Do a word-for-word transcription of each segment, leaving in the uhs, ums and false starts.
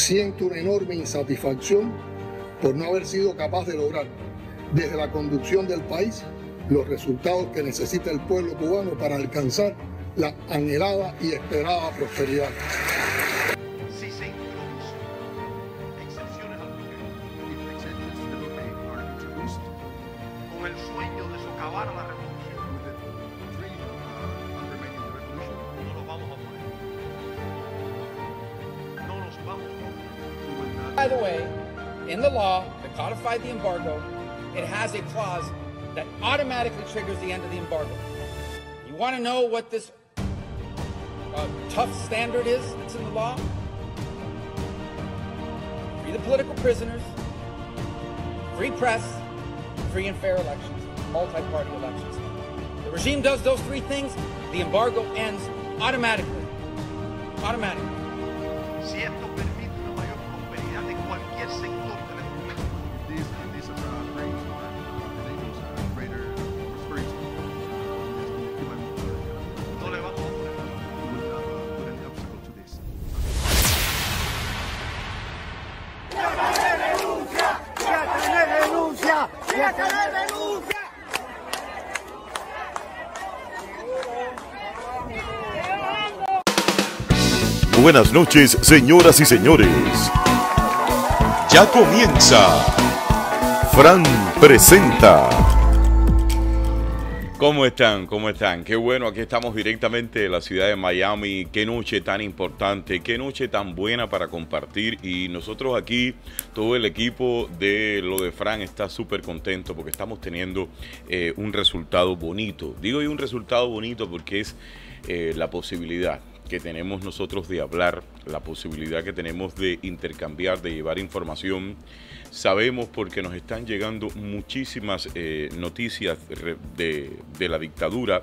Siento una enorme insatisfacción por no haber sido capaz de lograr desde la conducción del país los resultados que necesita el pueblo cubano para alcanzar la anhelada y esperada prosperidad. Si se introducen excepciones al gobierno con el sueño de socavar a la revolución, no nos vamos a poner. No nos vamos a poner. By the way, in the law that codified the embargo, it has a clause that automatically triggers the end of the embargo. You want to know what this uh, tough standard is that's in the law? Free the political prisoners, free press, free and fair elections, multi-party elections. The regime does those three things, the embargo ends automatically. Automatically. Si esto permite una mayor prosperidad de cualquier sector de la economía, no le vamos a poner. Buenas noches, señoras y señores. Ya comienza Fran Presenta. ¿Cómo están? ¿Cómo están? Qué bueno, aquí estamos directamente de la ciudad de Miami. Qué noche tan importante, qué noche tan buena para compartir. Y nosotros aquí, todo el equipo de Lo de Fran está súper contento porque estamos teniendo eh, un resultado bonito. Digo yo un resultado bonito porque es eh, la posibilidad que tenemos nosotros de hablar, la posibilidad que tenemos de intercambiar, de llevar información. Sabemos porque nos están llegando muchísimas eh, noticias de, de la dictadura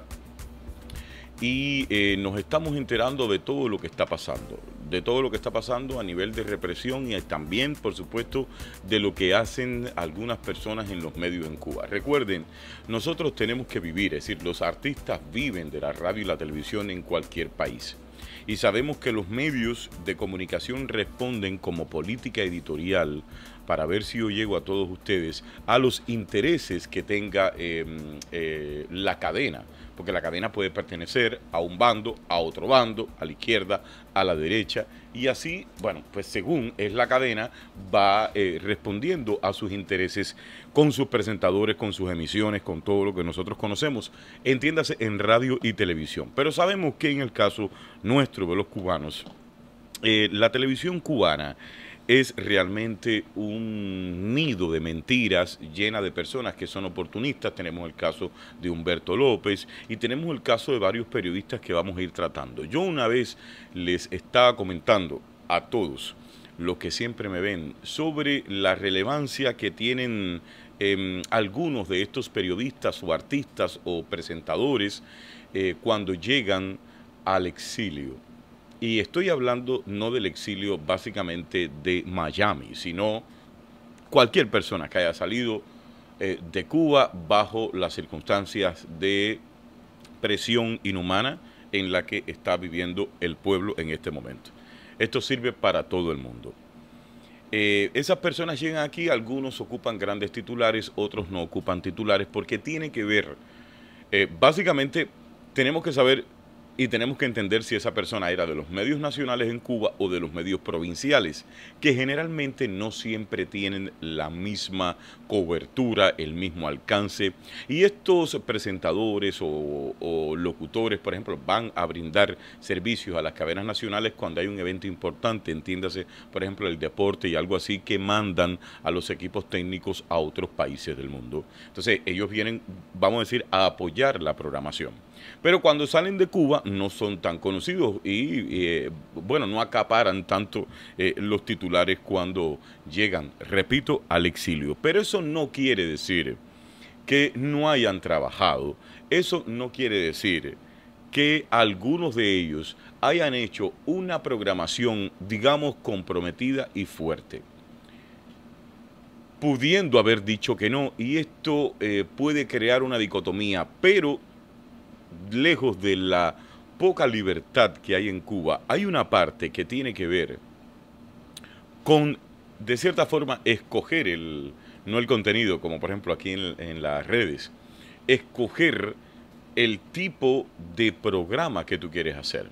y eh, nos estamos enterando de todo lo que está pasando, de todo lo que está pasando a nivel de represión y también, por supuesto, de lo que hacen algunas personas en los medios en Cuba. Recuerden, nosotros tenemos que vivir, es decir, los artistas viven de la radio y la televisión en cualquier país. Y sabemos que los medios de comunicación responden como política editorial, para ver si yo llego a todos ustedes, a los intereses que tenga eh, eh, la cadena, porque la cadena puede pertenecer a un bando, a otro bando, a la izquierda, a la derecha, y así, bueno, pues según es la cadena, va eh, respondiendo a sus intereses con sus presentadores, con sus emisiones, con todo lo que nosotros conocemos, entiéndase en radio y televisión. Pero sabemos que en el caso nuestro de los cubanos, eh, la televisión cubana es realmente un nido de mentiras llena de personas que son oportunistas. Tenemos el caso de Humberto López y tenemos el caso de varios periodistas que vamos a ir tratando. Yo una vez les estaba comentando a todos los que siempre me ven sobre la relevancia que tienen eh, algunos de estos periodistas o artistas o presentadores eh, cuando llegan al exilio. Y estoy hablando no del exilio básicamente de Miami, sino cualquier persona que haya salido eh, de Cuba bajo las circunstancias de presión inhumana en la que está viviendo el pueblo en este momento. Esto sirve para todo el mundo. Eh, esas personas llegan aquí, algunos ocupan grandes titulares, otros no ocupan titulares, porque tiene que ver, eh, básicamente tenemos que saber y tenemos que entender si esa persona era de los medios nacionales en Cuba o de los medios provinciales, que generalmente no siempre tienen la misma cobertura, el mismo alcance. Y estos presentadores o, o locutores, por ejemplo, van a brindar servicios a las cadenas nacionales cuando hay un evento importante, entiéndase, por ejemplo, el deporte y algo así, que mandan a los equipos técnicos a otros países del mundo. Entonces, ellos vienen, vamos a decir, a apoyar la programación. Pero cuando salen de Cuba no son tan conocidos y, eh, bueno, no acaparan tanto eh, los titulares cuando llegan, repito, al exilio. Pero eso no quiere decir que no hayan trabajado, eso no quiere decir que algunos de ellos hayan hecho una programación, digamos, comprometida y fuerte, pudiendo haber dicho que no, y esto eh, puede crear una dicotomía, pero lejos de la poca libertad que hay en Cuba, hay una parte que tiene que ver con, de cierta forma, escoger el, no el contenido, como por ejemplo aquí en, en las redes, escoger el tipo de programa que tú quieres hacer.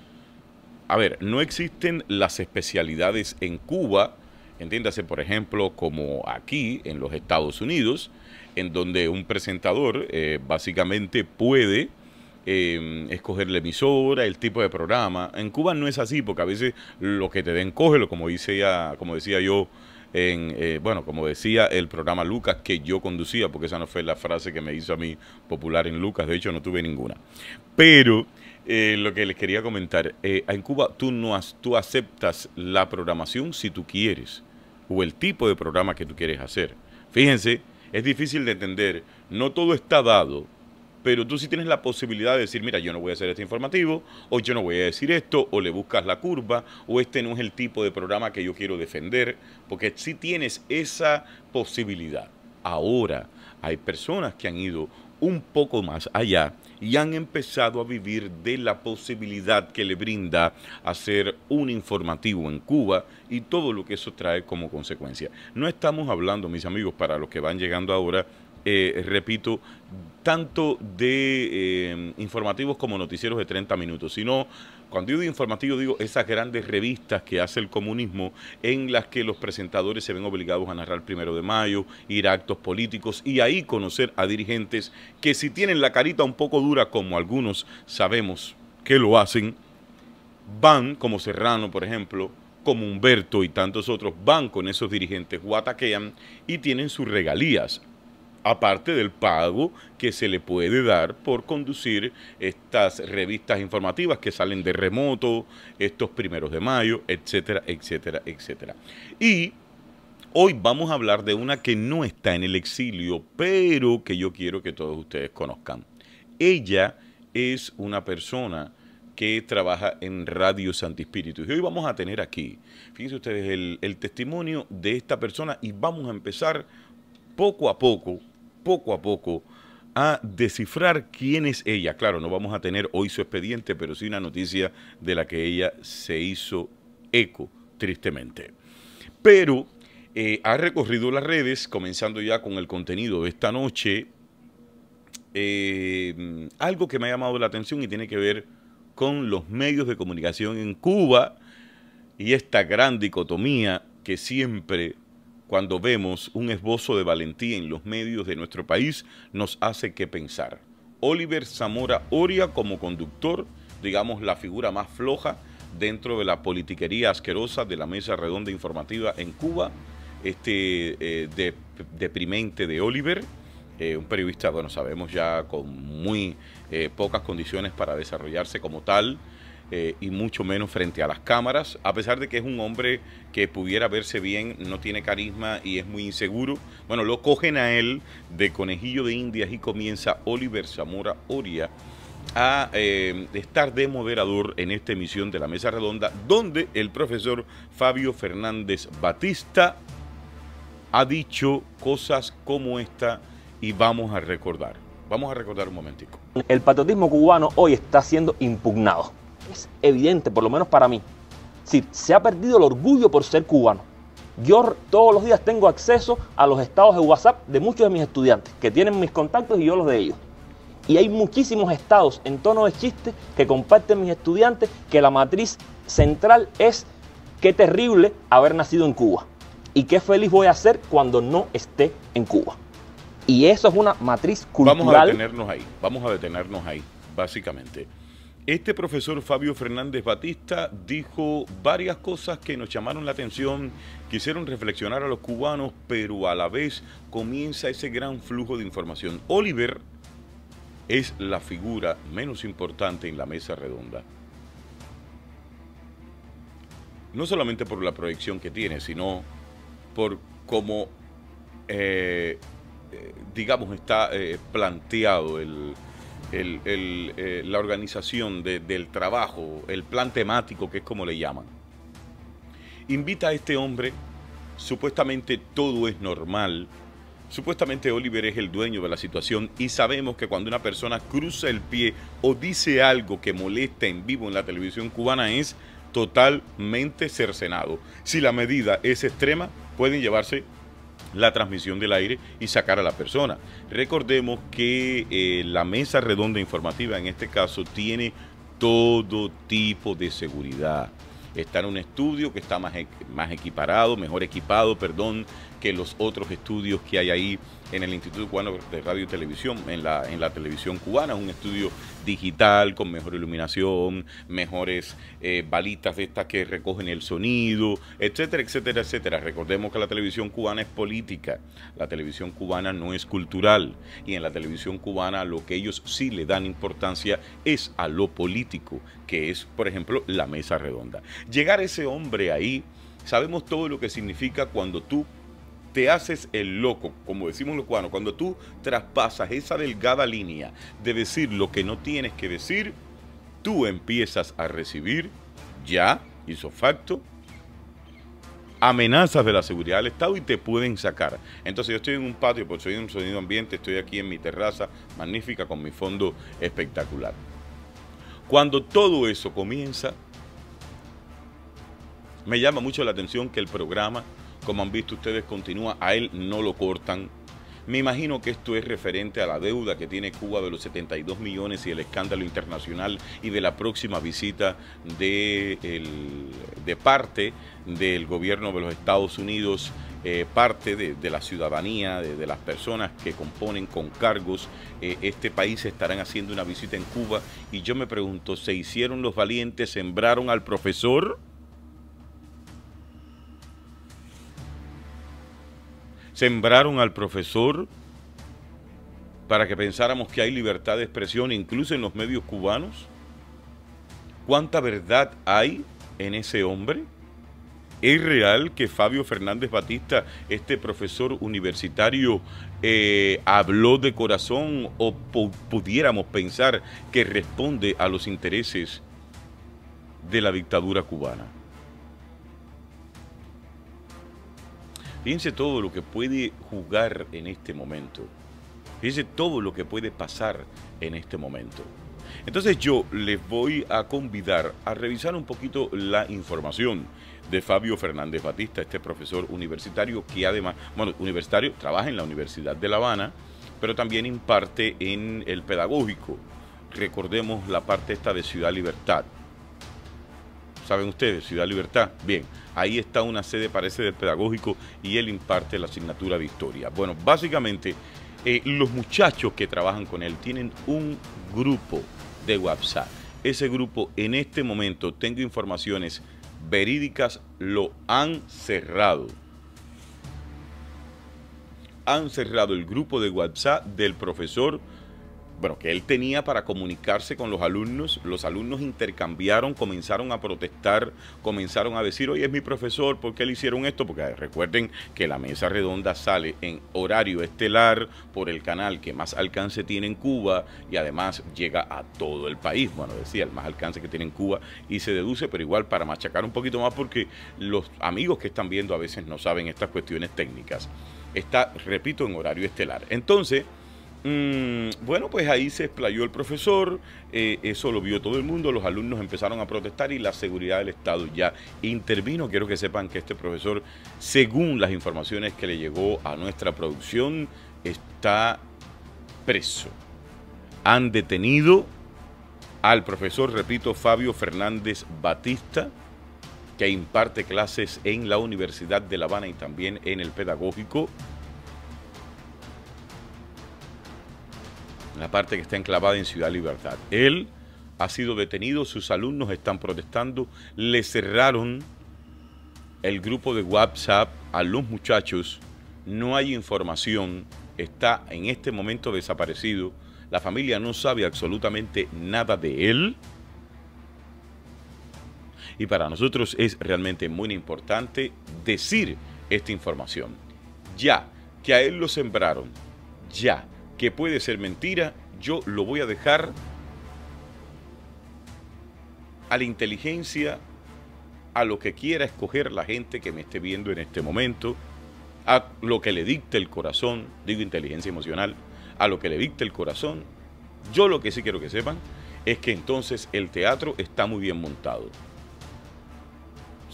A ver, no existen las especialidades en Cuba, entiéndase, por ejemplo, como aquí en los Estados Unidos, en donde un presentador eh, básicamente puede eh, escoger la emisora, el tipo de programa. En Cuba no es así, porque a veces lo que te den, cógelo, como decía, como decía yo, en, eh, bueno, como decía el programa Lucas, que yo conducía, porque esa no fue la frase que me hizo a mí popular en Lucas, de hecho no tuve ninguna. Pero eh, lo que les quería comentar, eh, en Cuba tú, no has, tú aceptas la programación si tú quieres, o el tipo de programa que tú quieres hacer. Fíjense, es difícil de entender, no todo está dado, pero tú sí tienes la posibilidad de decir, mira, yo no voy a hacer este informativo, o yo no voy a decir esto, o le buscas la curva, o este no es el tipo de programa que yo quiero defender, porque sí tienes esa posibilidad. Ahora, hay personas que han ido un poco más allá y han empezado a vivir de la posibilidad que le brinda hacer un informativo en Cuba y todo lo que eso trae como consecuencia. No estamos hablando, mis amigos, para los que van llegando ahora, eh, repito, tanto de eh, informativos como noticieros de treinta minutos, sino, cuando digo informativo, digo esas grandes revistas que hace el comunismo, en las que los presentadores se ven obligados a narrar primero de mayo, ir a actos políticos y ahí conocer a dirigentes que, si tienen la carita un poco dura, como algunos sabemos que lo hacen, van, como Serrano, por ejemplo, como Humberto y tantos otros, van con esos dirigentes, guataquean y tienen sus regalías, aparte del pago que se le puede dar por conducir estas revistas informativas que salen de remoto, estos primeros de mayo, etcétera, etcétera, etcétera. Y hoy vamos a hablar de una que no está en el exilio, pero que yo quiero que todos ustedes conozcan. Ella es una persona que trabaja en Radio Santi Espíritu. Y hoy vamos a tener aquí, fíjense ustedes, el, el testimonio de esta persona y vamos a empezar poco a poco, poco a poco, a descifrar quién es ella. Claro, no vamos a tener hoy su expediente, pero sí una noticia de la que ella se hizo eco, tristemente. Pero eh, ha recorrido las redes, comenzando ya con el contenido de esta noche, eh, algo que me ha llamado la atención y tiene que ver con los medios de comunicación en Cuba y esta gran dicotomía que siempre, cuando vemos un esbozo de valentía en los medios de nuestro país, nos hace que pensar. Oliver Zamora Oria como conductor, digamos la figura más floja dentro de la politiquería asquerosa de la mesa redonda informativa en Cuba, este eh, de, deprimente de Oliver, eh, un periodista, bueno, sabemos ya con muy eh, pocas condiciones para desarrollarse como tal, Eh, y mucho menos frente a las cámaras, a pesar de que es un hombre que pudiera verse bien, no tiene carisma y es muy inseguro. Bueno, lo cogen a él de conejillo de indias y comienza Oliver Zamora Oria a eh, estar de moderador en esta emisión de la Mesa Redonda, donde el profesor Fabio Fernández Batista ha dicho cosas como esta y vamos a recordar. Vamos a recordar un momentico. El patriotismo cubano hoy está siendo impugnado. Es evidente, por lo menos para mí. Sí, se ha perdido el orgullo por ser cubano. Yo todos los días tengo acceso a los estados de WhatsApp de muchos de mis estudiantes, que tienen mis contactos y yo los de ellos. Y hay muchísimos estados en tono de chiste que comparten mis estudiantes que la matriz central es: qué terrible haber nacido en Cuba y qué feliz voy a ser cuando no esté en Cuba. Y eso es una matriz cultural. Vamos a detenernos ahí, vamos a detenernos ahí, básicamente. Este profesor Fabio Fernández Batista dijo varias cosas que nos llamaron la atención, que hicieron reflexionar a los cubanos, pero a la vez comienza ese gran flujo de información. Oliver es la figura menos importante en la mesa redonda. No solamente por la proyección que tiene, sino por cómo, eh, eh, digamos, está eh, planteado el... El, el, eh, la organización de, del trabajo, el plan temático, que es como le llaman. Invita a este hombre, supuestamente todo es normal, supuestamente Oliver es el dueño de la situación y sabemos que cuando una persona cruza el pie o dice algo que molesta en vivo en la televisión cubana es totalmente cercenado. Si la medida es extrema, pueden llevarse la transmisión del aire y sacar a la persona. Recordemos que eh, la mesa redonda informativa en este caso tiene todo tipo de seguridad. Está en un estudio que está más, más equiparado, mejor equipado, perdón, que los otros estudios que hay ahí en el Instituto Cubano de Radio y Televisión, en la, en la televisión cubana. Un estudio digital con mejor iluminación, mejores eh, balitas de estas que recogen el sonido, etcétera, etcétera, etcétera. Recordemos que la televisión cubana es política, la televisión cubana no es cultural, y en la televisión cubana lo que ellos sí le dan importancia es a lo político, que es, por ejemplo, la mesa redonda. Llegar ese hombre ahí, sabemos todo lo que significa cuando tú te haces el loco, como decimos los cubanos, cuando tú traspasas esa delgada línea de decir lo que no tienes que decir, tú empiezas a recibir ya, hizo facto, amenazas de la seguridad del Estado y te pueden sacar. Entonces yo estoy en un patio, por soy un sonido ambiente, estoy aquí en mi terraza magnífica con mi fondo espectacular. Cuando todo eso comienza, me llama mucho la atención que el programa, como han visto ustedes, continúa, a él no lo cortan. Me imagino que esto es referente a la deuda que tiene Cuba de los setenta y dos millones y el escándalo internacional y de la próxima visita de, el, de parte del gobierno de los Estados Unidos, eh, parte de, de la ciudadanía, de, de las personas que componen con cargos eh, este país estarán haciendo una visita en Cuba. Y yo me pregunto, ¿se hicieron los valientes, sembraron al profesor? Sembraron al profesor para que pensáramos que hay libertad de expresión incluso en los medios cubanos. ¿Cuánta verdad hay en ese hombre? ¿Es real que Fabio Fernández Batista, este profesor universitario, eh, habló de corazón o pu- pudiéramos pensar que responde a los intereses de la dictadura cubana? Fíjense todo lo que puede jugar en este momento. Fíjense todo lo que puede pasar en este momento. Entonces yo les voy a convidar a revisar un poquito la información de Fabio Fernández Batista, este profesor universitario que además, bueno, universitario, trabaja en la Universidad de La Habana, pero también imparte en el pedagógico. Recordemos la parte esta de Ciudad Libertad. ¿Saben ustedes? Ciudad Libertad. Bien, ahí está una sede, parece, del pedagógico y él imparte la asignatura de historia. Bueno, básicamente, eh, los muchachos que trabajan con él tienen un grupo de WhatsApp. Ese grupo, en este momento, tengo informaciones verídicas, lo han cerrado. Han cerrado el grupo de WhatsApp del profesor, bueno, que él tenía para comunicarse con los alumnos. Los alumnos intercambiaron, comenzaron a protestar, comenzaron a decir, oye, es mi profesor, ¿por qué le hicieron esto? Porque recuerden que la mesa redonda sale en horario estelar por el canal que más alcance tiene en Cuba y además llega a todo el país. Bueno, decía, el más alcance que tiene en Cuba y se deduce, pero igual para machacar un poquito más porque los amigos que están viendo a veces no saben estas cuestiones técnicas. Está, repito, en horario estelar. Entonces, Mm, bueno, pues ahí se explayó el profesor, eh, eso lo vio todo el mundo, los alumnos empezaron a protestar y la seguridad del Estado ya intervino. Quiero que sepan que este profesor, según las informaciones que le llegó a nuestra producción, está preso. Han detenido al profesor, repito, Fabio Fernández Batista, que imparte clases en la Universidad de La Habana y también en el pedagógico. La parte que está enclavada en Ciudad Libertad. Él ha sido detenido, sus alumnos están protestando, le cerraron el grupo de WhatsApp a los muchachos, no hay información, está en este momento desaparecido, la familia no sabe absolutamente nada de él. Y para nosotros es realmente muy importante decir esta información. Ya que a él lo sembraron, ya que puede ser mentira, yo lo voy a dejar a la inteligencia, a lo que quiera escoger la gente que me esté viendo en este momento, a lo que le dicte el corazón, digo inteligencia emocional, a lo que le dicte el corazón. Yo lo que sí quiero que sepan es que entonces el teatro está muy bien montado.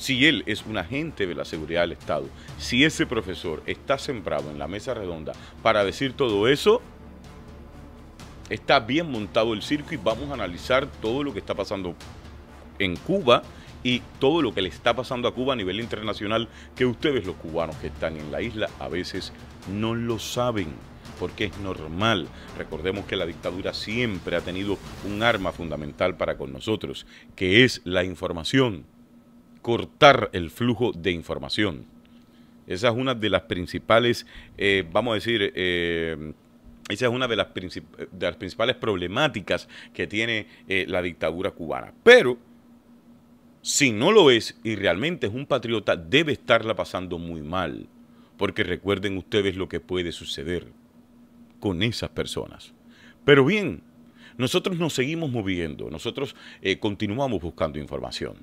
si él es un agente de la seguridad del Estado, si ese profesor está sembrado en la mesa redonda para decir todo eso, está bien montado el circo y vamos a analizar todo lo que está pasando en Cuba y todo lo que le está pasando a Cuba a nivel internacional, que ustedes los cubanos que están en la isla a veces no lo saben, porque es normal. Recordemos que la dictadura siempre ha tenido un arma fundamental para con nosotros, que es la información, cortar el flujo de información. Esa es una de las principales, eh, vamos a decir, eh, esa es una de las, princip de las principales problemáticas que tiene eh, la dictadura cubana. Pero, si no lo es y realmente es un patriota, debe estarla pasando muy mal, porque recuerden ustedes lo que puede suceder con esas personas. Pero bien, nosotros nos seguimos moviendo, nosotros eh, continuamos buscando información.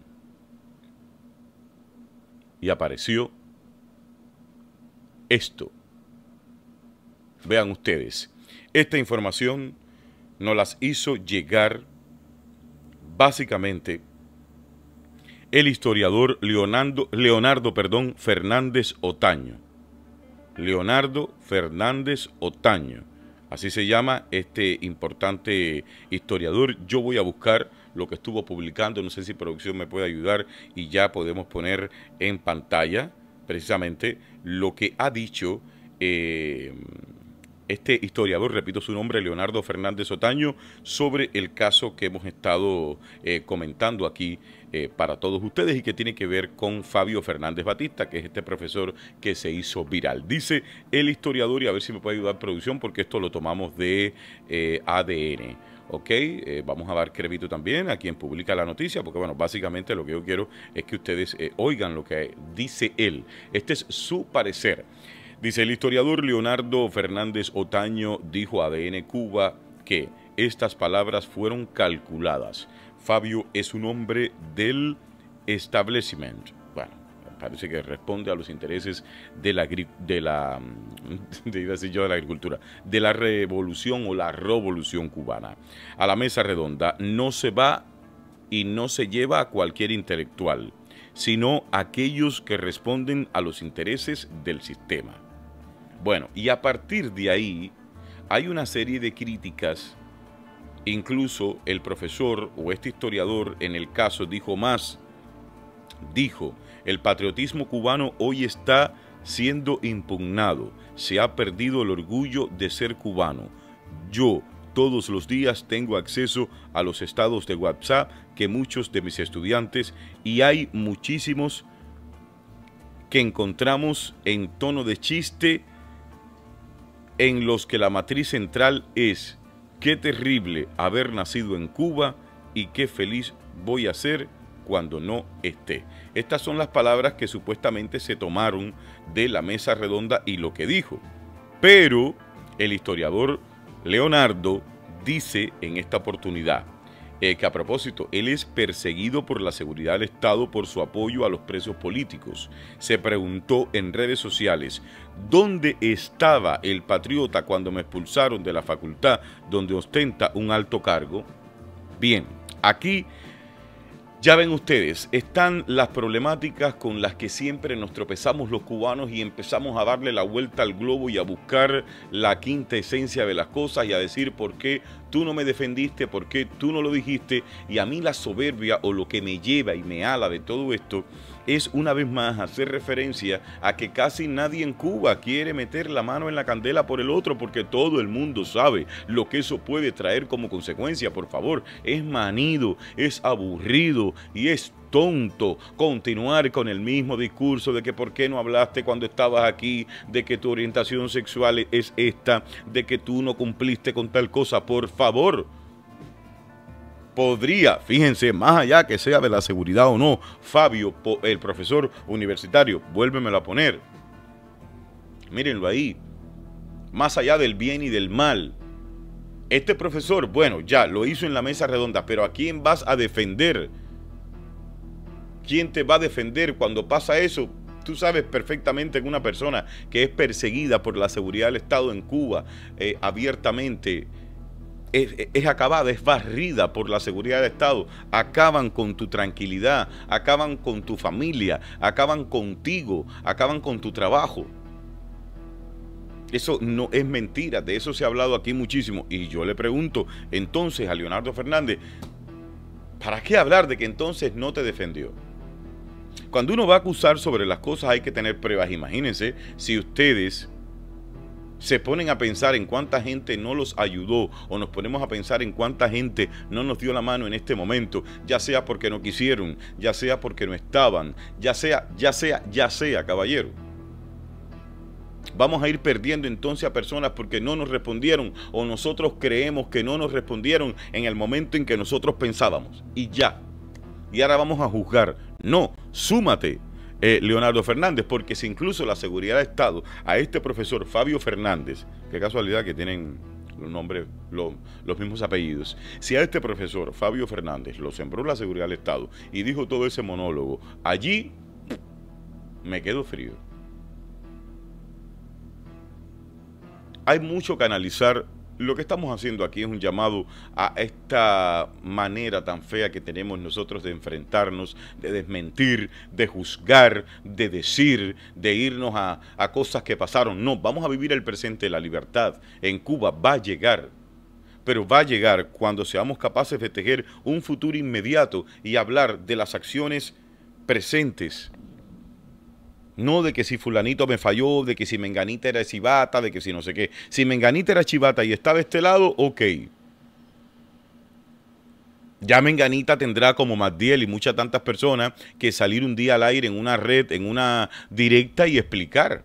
Y apareció esto. Vean ustedes, esta información nos las hizo llegar básicamente el historiador Leonardo, Leonardo perdón, Fernández Otaño. Leonardo Fernández Otaño. Así se llama este importante historiador. Yo voy a buscar lo que estuvo publicando, no sé si producción me puede ayudar y ya podemos poner en pantalla precisamente lo que ha dicho eh, este historiador, repito su nombre, Leonardo Fernández Otaño, sobre el caso que hemos estado eh, comentando aquí eh, para todos ustedes y que tiene que ver con Fabio Fernández Batista, que es este profesor que se hizo viral. Dice el historiador, y a ver si me puede ayudar producción, porque esto lo tomamos de eh, A D N. Ok, eh, vamos a dar crédito también a quien publica la noticia, porque bueno, básicamente lo que yo quiero es que ustedes eh, oigan lo que dice él. Este es su parecer. Dice el historiador Leonardo Fernández Otaño, dijo a A D N Cuba que estas palabras fueron calculadas. Fabio es un hombre del establishment. Bueno, parece que responde a los intereses de la, de la, de, iba a decir yo, de la agricultura, de la revolución o la revolución cubana. A la mesa redonda no se va y no se lleva a cualquier intelectual, sino a aquellos que responden a los intereses del sistema. Bueno, y a partir de ahí hay una serie de críticas. Incluso el profesor o este historiador en el caso dijo más. Dijo, el patriotismo cubano hoy está siendo impugnado. Se ha perdido el orgullo de ser cubano. Yo todos los días tengo acceso a los estados de WhatsApp que muchos de mis estudiantes, y hay muchísimos que encontramos en tono de chiste, en los que la matriz central es: qué terrible haber nacido en Cuba y qué feliz voy a ser cuando no esté. Estas son las palabras que supuestamente se tomaron de la mesa redonda y lo que dijo. Pero el historiador Leonardo dice en esta oportunidad eh, que a propósito, él es perseguido por la seguridad del Estado por su apoyo a los presos políticos. Se preguntó en redes sociales, ¿dónde estaba el patriota cuando me expulsaron de la facultad donde ostenta un alto cargo? Bien, aquí ya ven ustedes, están las problemáticas con las que siempre nos tropezamos los cubanos y empezamos a darle la vuelta al globo y a buscar la quinta esencia de las cosas y a decir por qué tú no me defendiste, por qué tú no lo dijiste. Y a mí la soberbia o lo que me lleva y me ala de todo esto es una vez más hacer referencia a que casi nadie en Cuba quiere meter la mano en la candela por el otro, porque todo el mundo sabe lo que eso puede traer como consecuencia. Por favor, es manido, es aburrido y es tonto continuar con el mismo discurso de que por qué no hablaste cuando estabas aquí, de que tu orientación sexual es esta, de que tú no cumpliste con tal cosa. Por favor, podría, fíjense, más allá que sea de la seguridad o no, Fabio, el profesor universitario, vuélvemelo a poner, mírenlo ahí, más allá del bien y del mal, este profesor, bueno, ya lo hizo en la mesa redonda, pero ¿a quién vas a defender? ¿Quién te va a defender cuando pasa eso? Tú sabes perfectamente que una persona que es perseguida por la seguridad del Estado en Cuba eh, abiertamente, es, es acabada, es barrida por la seguridad del Estado. Acaban con tu tranquilidad, acaban con tu familia, acaban contigo, acaban con tu trabajo. Eso no es mentira, de eso se ha hablado aquí muchísimo. Y yo le pregunto entonces a Leonardo Fernández, ¿para qué hablar de que entonces no te defendió? Cuando uno va a acusar sobre las cosas hay que tener pruebas. Imagínense si ustedes se ponen a pensar en cuánta gente no los ayudó, o nos ponemos a pensar en cuánta gente no nos dio la mano en este momento, ya sea porque no quisieron, ya sea porque no estaban, ya sea, ya sea, ya sea, caballero. Vamos a ir perdiendo entonces a personas porque no nos respondieron, o nosotros creemos que no nos respondieron en el momento en que nosotros pensábamos, y ya. Y ahora vamos a juzgar. No, súmate, Eh, Leonardo Fernández, porque si incluso la seguridad de Estado a este profesor Fabio Fernández, qué casualidad que tienen los nombres, los, los mismos apellidos, si a este profesor Fabio Fernández lo sembró la seguridad del Estado y dijo todo ese monólogo, allí me quedo frío. Hay mucho que analizar. Lo que estamos haciendo aquí es un llamado a esta manera tan fea que tenemos nosotros de enfrentarnos, de desmentir, de juzgar, de decir, de irnos a, a cosas que pasaron. No, vamos a vivir el presente, la libertad en Cuba va a llegar, pero va a llegar cuando seamos capaces de tejer un futuro inmediato y hablar de las acciones presentes. No de que si fulanito me falló, de que si menganita era chivata, de que si no sé qué. Si menganita era chivata y estaba de este lado, ok. Ya menganita tendrá como Magdiel y muchas tantas personas que salir un día al aire en una red, en una directa y explicar.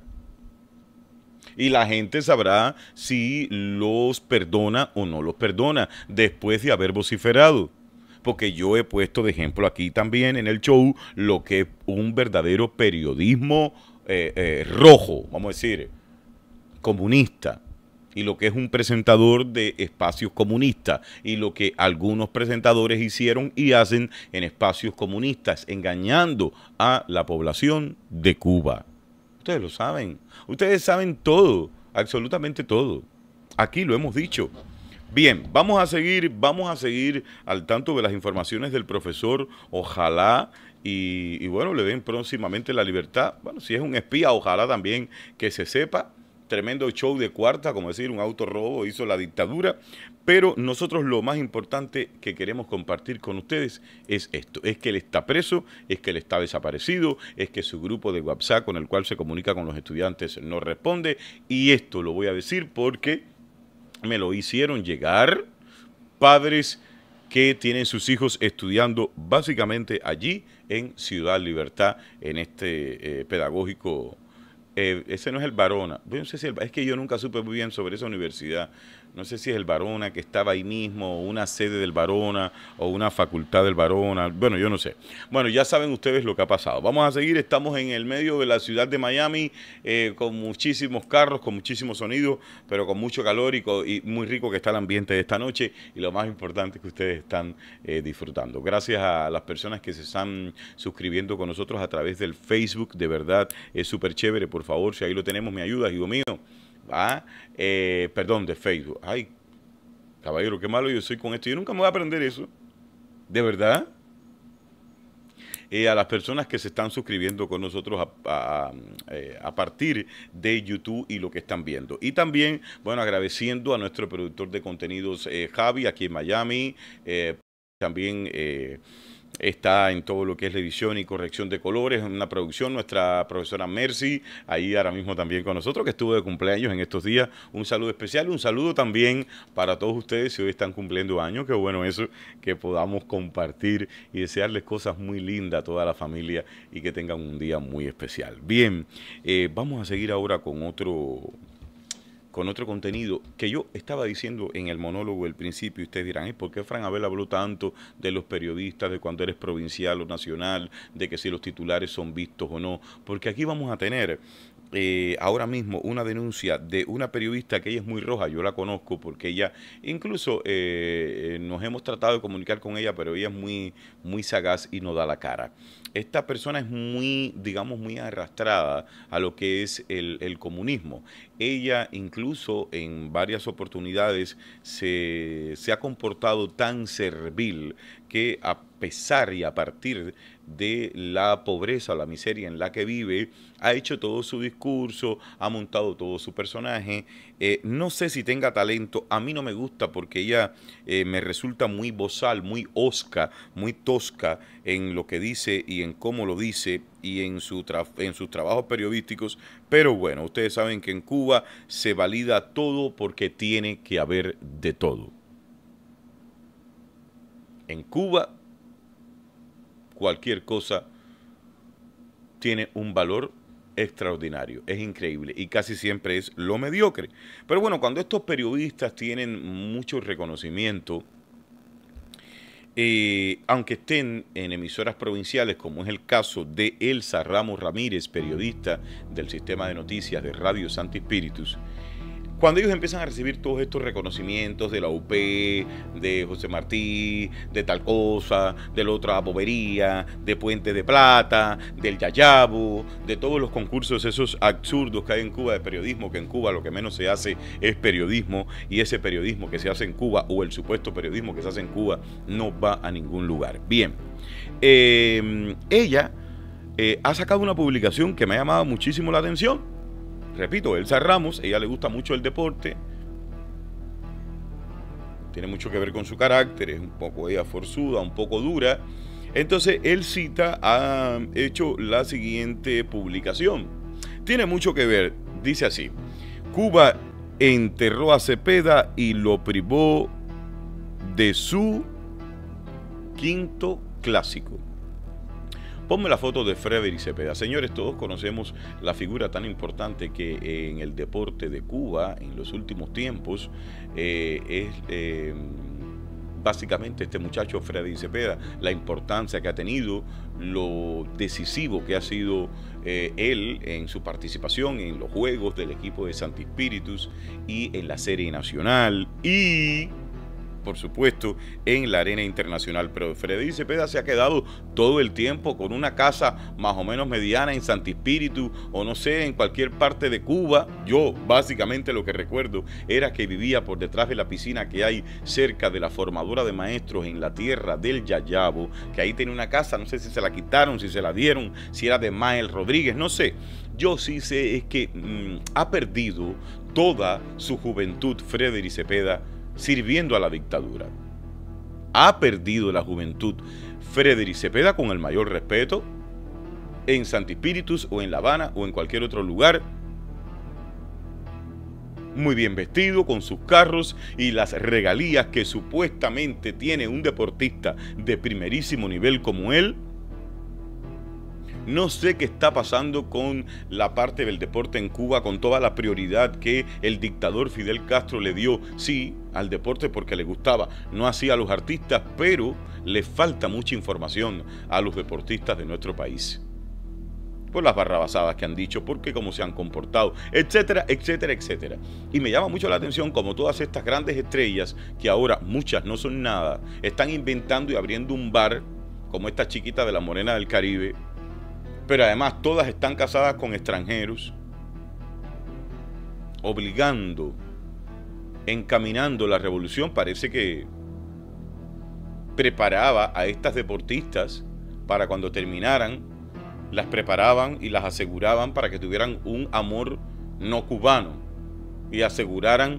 Y la gente sabrá si los perdona o no los perdona después de haber vociferado. Porque yo he puesto de ejemplo aquí también en el show lo que es un verdadero periodismo eh, eh, rojo, vamos a decir, comunista, y lo que es un presentador de espacios comunistas, y lo que algunos presentadores hicieron y hacen en espacios comunistas, engañando a la población de Cuba. Ustedes lo saben, ustedes saben todo, absolutamente todo. Aquí lo hemos dicho. Bien, vamos a seguir, vamos a seguir al tanto de las informaciones del profesor. Ojalá y, y bueno, le den próximamente la libertad. Bueno, si es un espía, ojalá también que se sepa. Tremendo show de cuarta, como decir, un autorrobo hizo la dictadura. Pero nosotros lo más importante que queremos compartir con ustedes es esto. Es que él está preso, es que él está desaparecido, es que su grupo de WhatsApp con el cual se comunica con los estudiantes no responde. Y esto lo voy a decir porque me lo hicieron llegar padres que tienen sus hijos estudiando básicamente allí en Ciudad Libertad, en este eh, pedagógico. Eh, ese no es el Barona. No sé si el, es que yo nunca supe muy bien sobre esa universidad. No sé si es el Barona que estaba ahí mismo, o una sede del Barona, o una facultad del Barona. Bueno, yo no sé. Bueno, ya saben ustedes lo que ha pasado. Vamos a seguir. Estamos en el medio de la ciudad de Miami, eh, con muchísimos carros, con muchísimo sonido, pero con mucho calor y, con, y muy rico que está el ambiente de esta noche. Y lo más importante es que ustedes están eh, disfrutando. Gracias a las personas que se están suscribiendo con nosotros a través del Facebook. De verdad, es súper chévere. Por favor, si ahí lo tenemos, me ayudas, hijo mío. Ah, eh, perdón, de Facebook. Ay, caballero, qué malo yo soy con esto. Yo nunca me voy a aprender eso. ¿De verdad? Eh, a las personas que se están suscribiendo con nosotros a, a, a partir de YouTube y lo que están viendo. Y también, bueno, agradeciendo a nuestro productor de contenidos, eh, Javi, aquí en Miami. Eh, también... Eh, está en todo lo que es la edición y corrección de colores, una producción, nuestra profesora Mercy, ahí ahora mismo también con nosotros, que estuvo de cumpleaños en estos días. Un saludo especial, un saludo también para todos ustedes si hoy están cumpliendo años, qué bueno eso, que podamos compartir y desearles cosas muy lindas a toda la familia y que tengan un día muy especial. Bien, eh, vamos a seguir ahora con otro... con otro contenido que yo estaba diciendo en el monólogo del principio. Y ustedes dirán, ¿eh? ¿por qué Fran Abel habló tanto de los periodistas, de cuando eres provincial o nacional, de que si los titulares son vistos o no? Porque aquí vamos a tener eh, ahora mismo una denuncia de una periodista que ella es muy roja, yo la conozco porque ella, incluso eh, nos hemos tratado de comunicar con ella, pero ella es muy, muy sagaz y no da la cara. esta persona es muy, digamos, muy arrastrada a lo que es el, el comunismo. Ella incluso en varias oportunidades se, se ha comportado tan servil que a pesar y a partir de la pobreza o la miseria en la que vive, ha hecho todo su discurso, ha montado todo su personaje. Eh, no sé si tenga talento, a mí no me gusta porque ella eh, me resulta muy bozal, muy osca, muy tosca en lo que dice y en cómo lo dice y en, su tra en sus trabajos periodísticos, pero bueno, ustedes saben que en Cuba se valida todo porque tiene que haber de todo. En Cuba cualquier cosa tiene un valor extraordinario, es increíble y casi siempre es lo mediocre. Pero bueno, cuando estos periodistas tienen mucho reconocimiento, eh, aunque estén en emisoras provinciales, como es el caso de Elsa Ramos Ramírez, periodista del sistema de noticias de Radio Santi Spíritus, cuando ellos empiezan a recibir todos estos reconocimientos de la U P, de José Martí, de tal cosa, de la otra bobería, de Puente de Plata, del Yayabo, de todos los concursos esos absurdos que hay en Cuba de periodismo, que en Cuba lo que menos se hace es periodismo, y ese periodismo que se hace en Cuba, o el supuesto periodismo que se hace en Cuba, no va a ningún lugar. Bien, eh, ella eh, ha sacado una publicación que me ha llamado muchísimo la atención. Repito, Elsa Ramos, ella le gusta mucho el deporte, tiene mucho que ver con su carácter, es un poco ella forzuda, un poco dura. Entonces, él cita, ha hecho la siguiente publicación. Tiene mucho que ver, dice así: Cuba enterró a Cepeda y lo privó de su quinto clásico. Ponme la foto de Frederick Cepeda. Señores, todos conocemos la figura tan importante que en el deporte de Cuba en los últimos tiempos eh, es eh, básicamente este muchacho Frederick Cepeda, la importancia que ha tenido, lo decisivo que ha sido eh, él en su participación en los juegos del equipo de Santi Spíritus y en la serie nacional y, por supuesto, en la arena internacional. Pero Frederick Cepeda se ha quedado todo el tiempo con una casa más o menos mediana en Santi Spíritus o no sé, en cualquier parte de Cuba. Yo básicamente lo que recuerdo era que vivía por detrás de la piscina que hay cerca de la formadora de maestros en la tierra del Yayabo, que ahí tenía una casa, no sé si se la quitaron, si se la dieron, si era de Mael Rodríguez, no sé. Yo sí sé es que mmm, ha perdido toda su juventud Frederick Cepeda sirviendo a la dictadura. Ha perdido la juventud Frederick Cepeda, con el mayor respeto, en Santi Spíritus o en La Habana o en cualquier otro lugar, muy bien vestido, con sus carros y las regalías que supuestamente tiene un deportista de primerísimo nivel como él. No sé qué está pasando con la parte del deporte en Cuba, con toda la prioridad que el dictador Fidel Castro le dio, sí, al deporte porque le gustaba, no así a los artistas, pero le falta mucha información a los deportistas de nuestro país. Por las barrabasadas que han dicho, porque cómo se han comportado, etcétera, etcétera, etcétera. Y me llama mucho la atención como todas estas grandes estrellas, que ahora muchas no son nada, están inventando y abriendo un bar, como esta chiquita de la Morena del Caribe, pero además todas están casadas con extranjeros, obligando, encaminando la revolución. Parece que preparaba a estas deportistas para cuando terminaran, las preparaban y las aseguraban para que tuvieran un amor no cubano y aseguraran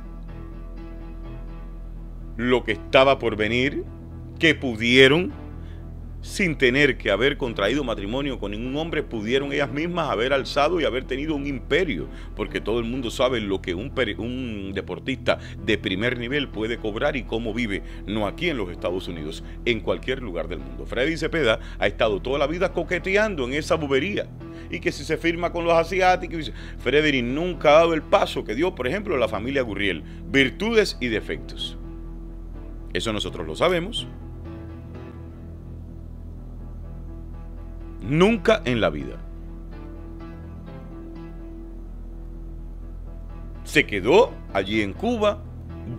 lo que estaba por venir, que pudieron, sin tener que haber contraído matrimonio con ningún hombre, pudieron ellas mismas haber alzado y haber tenido un imperio, porque todo el mundo sabe lo que un, un deportista de primer nivel puede cobrar y cómo vive, no aquí en los Estados Unidos, en cualquier lugar del mundo. Frederick Cepeda ha estado toda la vida coqueteando en esa bobería, y que si se firma con los asiáticos, Frederick nunca ha dado el paso que dio, por ejemplo, la familia Gurriel, virtudes y defectos. Eso nosotros lo sabemos. Nunca en la vida. Se quedó allí en Cuba,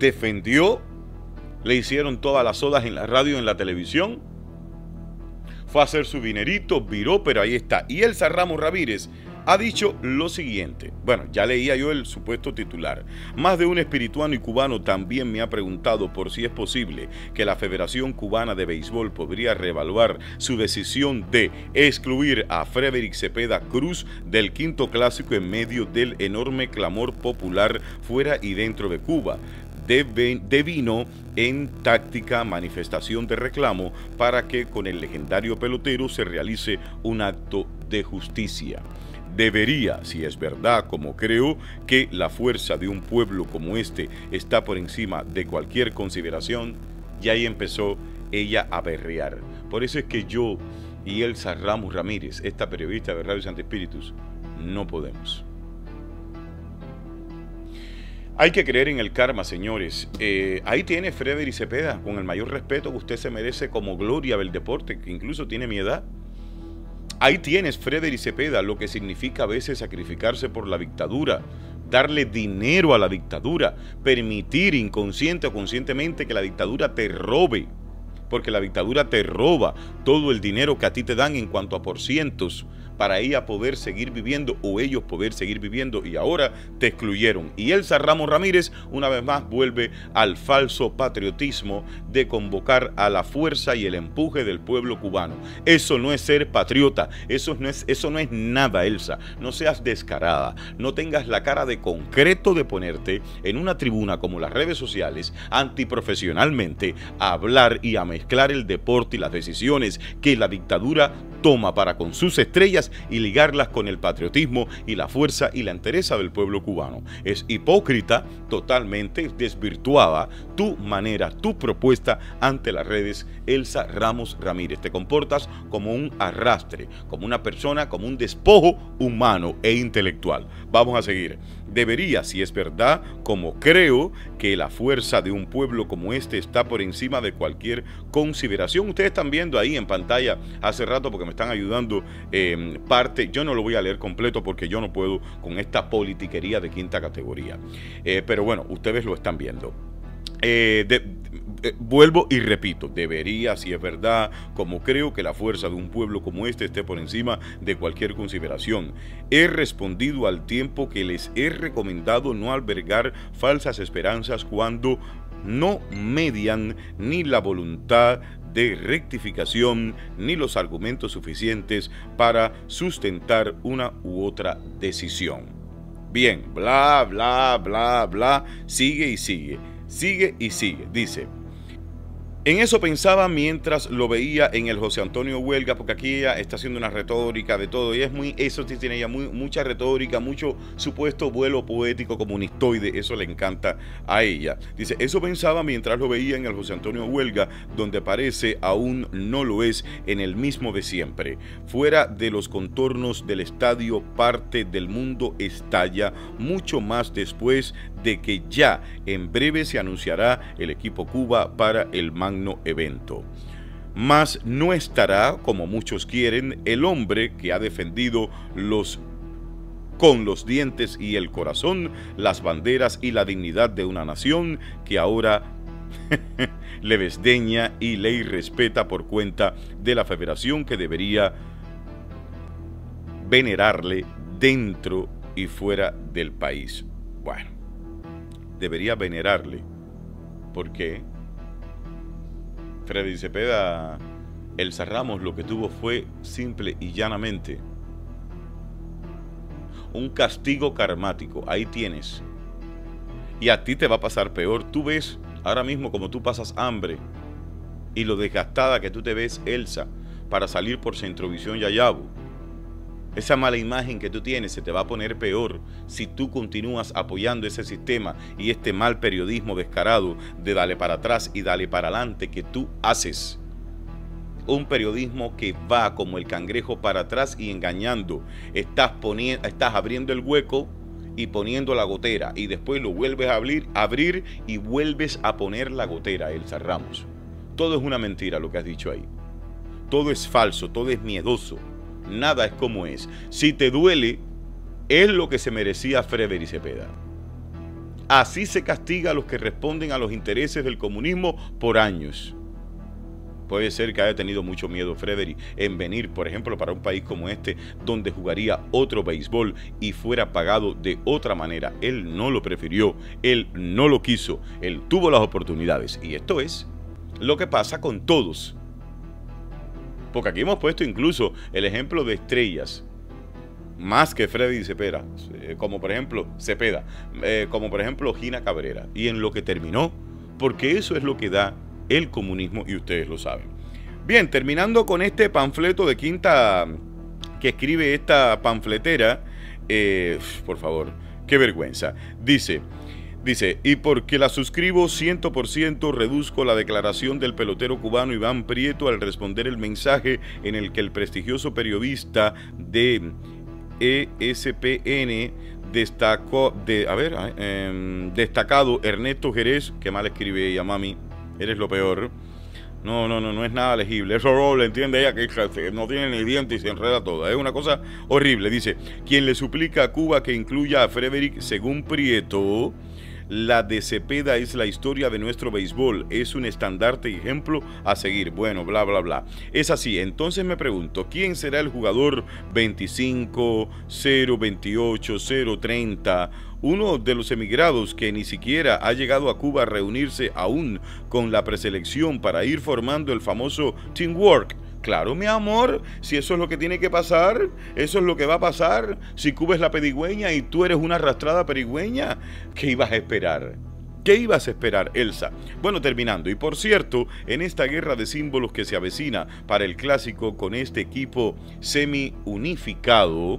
defendió, le hicieron todas las odas en la radio y en la televisión, fue a hacer su dinerito, viró, pero ahí está. Y Elsa Ramos Ramírez ha dicho lo siguiente. Bueno, ya leía yo el supuesto titular. Más de un espirituano y cubano también me ha preguntado por si es posible que la Federación Cubana de Béisbol podría reevaluar su decisión de excluir a Frederick Cepeda Cruz del quinto clásico en medio del enorme clamor popular fuera y dentro de Cuba. Devino en táctica manifestación de reclamo para que con el legendario pelotero se realice un acto de justicia. Debería, si es verdad, como creo, que la fuerza de un pueblo como este está por encima de cualquier consideración, y ahí empezó ella a berrear. Por eso es que yo y Elsa Ramos Ramírez, esta periodista de Radio Santo Espíritus, no podemos. Hay que creer en el karma, señores. Eh, ahí tiene Frederick Cepeda, con el mayor respeto que usted se merece como gloria del deporte, que incluso tiene mi edad. Ahí tienes, Frederick Cepeda, lo que significa a veces sacrificarse por la dictadura, darle dinero a la dictadura, permitir inconsciente o conscientemente que la dictadura te robe, porque la dictadura te roba todo el dinero que a ti te dan en cuanto a porcientos, para ella poder seguir viviendo o ellos poder seguir viviendo, y ahora te excluyeron. Y Elsa Ramos Ramírez una vez más vuelve al falso patriotismo de convocar a la fuerza y el empuje del pueblo cubano. Eso no es ser patriota, eso no es, eso no es nada, Elsa. No seas descarada, no tengas la cara de concreto de ponerte en una tribuna como las redes sociales antiprofesionalmente a hablar y a mezclar el deporte y las decisiones que la dictadura toma para con sus estrellas y ligarlas con el patriotismo y la fuerza y la entereza del pueblo cubano. Es hipócrita, totalmente desvirtuada tu manera, tu propuesta ante las redes, Elsa Ramos Ramírez. Te comportas como un arrastre, como una persona, como un despojo humano e intelectual. Vamos a seguir. Debería, si es verdad, como creo, que la fuerza de un pueblo como este está por encima de cualquier consideración. Ustedes están viendo ahí en pantalla hace rato, porque me están ayudando eh, parte. Yo no lo voy a leer completo porque yo no puedo con esta politiquería de quinta categoría. Eh, pero bueno, ustedes lo están viendo. Eh, de, eh, vuelvo y repito, debería, si es verdad, como creo, que la fuerza de un pueblo como este esté por encima de cualquier consideración. He respondido al tiempo que les he recomendado no albergar falsas esperanzas cuando no median ni la voluntad de rectificación ni los argumentos suficientes para sustentar una u otra decisión. Bien, bla, bla, bla, bla, sigue y sigue. Sigue y sigue, dice. En eso pensaba mientras lo veía en el José Antonio Huelga, porque aquí ella está haciendo una retórica de todo, y es muy, eso sí tiene ella muy, mucha retórica, mucho supuesto vuelo poético comunistoide, eso le encanta a ella. Dice, eso pensaba mientras lo veía en el José Antonio Huelga, donde parece aún no lo es en el mismo de siempre. Fuera de los contornos del estadio, parte del mundo estalla, mucho más después de que ya en breve se anunciará el equipo Cuba para el magno evento. Mas no estará, como muchos quieren, el hombre que ha defendido los con los dientes y el corazón las banderas y la dignidad de una nación que ahora le desdeña y le irrespeta por cuenta de la federación que debería venerarle dentro y fuera del país. Bueno, debería venerarle. ¿Por qué? Frederick Cepeda, Elsa Ramos, lo que tuvo fue simple y llanamente un castigo karmático. Ahí tienes. Y a ti te va a pasar peor. Tú ves ahora mismo como tú pasas hambre y lo desgastada que tú te ves, Elsa, para salir por Centrovisión Yayabo. Esa mala imagen que tú tienes se te va a poner peor si tú continúas apoyando ese sistema y este mal periodismo descarado de dale para atrás y dale para adelante que tú haces. Un periodismo que va como el cangrejo para atrás y engañando. Estás, poniendo, estás abriendo el hueco y poniendo la gotera, y después lo vuelves a abrir, abrir y vuelves a poner la gotera, Elsa Ramos. Todo es una mentira lo que has dicho ahí. Todo es falso, todo es miedoso. Nada es como es. Si te duele, es lo que se merecía Frederick Cepeda. Así se castiga a los que responden a los intereses del comunismo por años. Puede ser que haya tenido mucho miedo Frederick en venir, por ejemplo, para un país como este, donde jugaría otro béisbol y fuera pagado de otra manera. Él no lo prefirió, él no lo quiso, él tuvo las oportunidades. Y esto es lo que pasa con todos. Porque aquí hemos puesto incluso el ejemplo de estrellas, más que Freddy Cepeda, eh, como por ejemplo Cepeda, eh, como por ejemplo Gina Cabrera, y en lo que terminó, porque eso es lo que da el comunismo y ustedes lo saben. Bien, terminando con este panfleto de Quinta que escribe esta panfletera, eh, por favor, qué vergüenza. Dice, dice, y porque la suscribo cien por ciento, reduzco la declaración del pelotero cubano Iván Prieto al responder el mensaje en el que el prestigioso periodista de E S P N destacó, de, a ver, eh, destacado Ernesto Jerez, que mal escribe ella, mami, eres lo peor. No, no, no, no es nada legible. Eso no lo entiende ella, que no tiene ni diente y se enreda toda. Es una cosa horrible. Dice, quien le suplica a Cuba que incluya a Frederick, según Prieto, la de Cepeda es la historia de nuestro béisbol, es un estandarte y ejemplo a seguir. Bueno, bla, bla, bla. Es así. Entonces me pregunto, ¿quién será el jugador veinticinco, cero veintiocho, cero treinta? Uno de los emigrados que ni siquiera ha llegado a Cuba a reunirse aún con la preselección para ir formando el famoso teamwork. Claro, mi amor, si eso es lo que tiene que pasar, eso es lo que va a pasar. Si Cuba es la pedigüeña y tú eres una arrastrada pedigüeña, ¿qué ibas a esperar? ¿Qué ibas a esperar, Elsa? Bueno, terminando, y por cierto, en esta guerra de símbolos que se avecina para el clásico con este equipo semi-unificado,